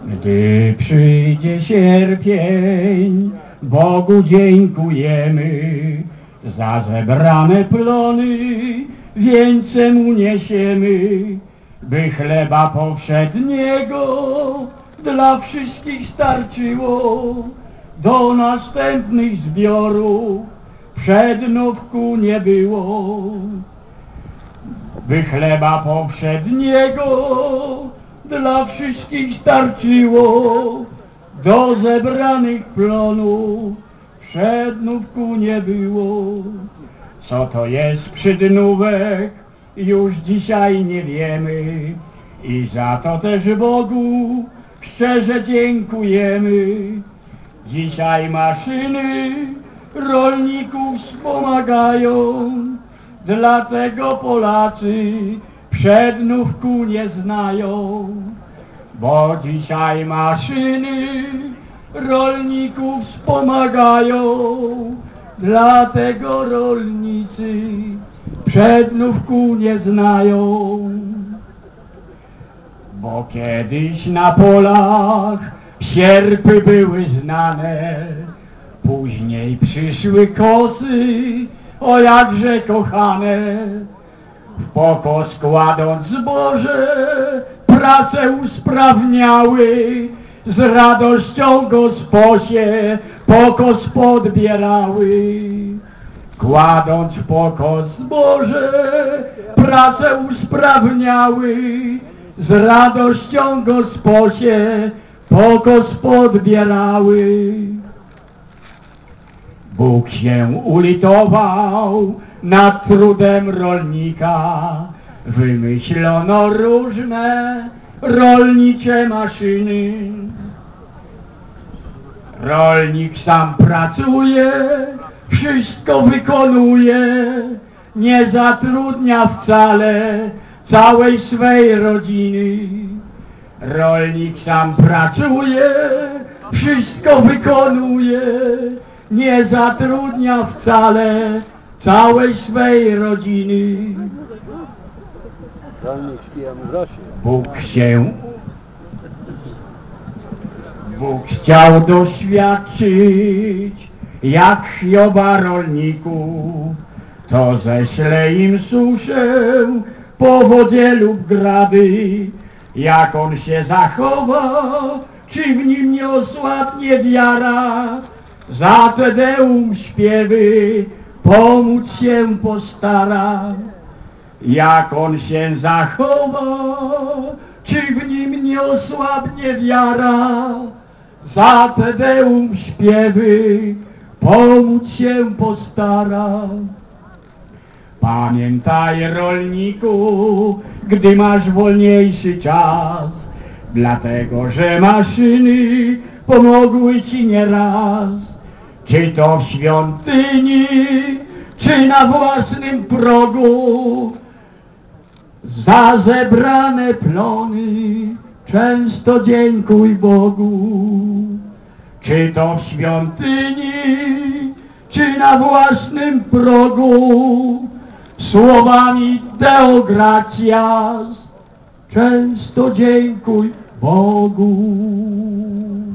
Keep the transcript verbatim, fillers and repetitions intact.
Gdy przyjdzie sierpień, Bogu dziękujemy za zebrane plony, wieńcem uniesiemy, by chleba powszedniego dla wszystkich starczyło. Do następnych zbiorów przednówku nie było, by chleba powszedniego dla wszystkich starczyło. Do zebranych plonów przednówku nie było. Co to jest przydnówek, już dzisiaj nie wiemy i za to też Bogu szczerze dziękujemy. Dzisiaj maszyny rolników wspomagają, dlatego Polacy przednówku nie znają. Bo dzisiaj maszyny rolników wspomagają, dlatego rolnicy przednówku nie znają. Bo kiedyś na polach sierpy były znane, później przyszły kosy, o jakże kochane. W pokos kładąc zboże, pracę usprawniały, z radością gosposie pokos podbierały. Kładąc w pokos zboże, pracę usprawniały, z radością gosposie pokos podbierały. Bóg się ulitował nad trudem rolnika, wymyślono różne rolnicze maszyny. Rolnik sam pracuje, wszystko wykonuje, nie zatrudnia wcale całej swej rodziny. Rolnik sam pracuje, wszystko wykonuje, nie zatrudnia wcale całej swej rodziny. Bóg się, Bóg chciał doświadczyć, jak Hioba rolników, to ześle im suszę, powodzie lub grady. Jak on się zachowa, czy w nim nie osłabnie wiara, za Tedeum śpiewy pomóc się postara. Jak on się zachowa, czy w nim nie osłabnie wiara, za Tedeum śpiewy pomóc się postara. Pamiętaj, rolniku, gdy masz wolniejszy czas, dlatego że maszyny pomogły ci nieraz. Czy to w świątyni, czy na własnym progu, za zebrane plony często dziękuj Bogu. Czy to w świątyni, czy na własnym progu, słowami Deo gratias często dziękuj Bogu.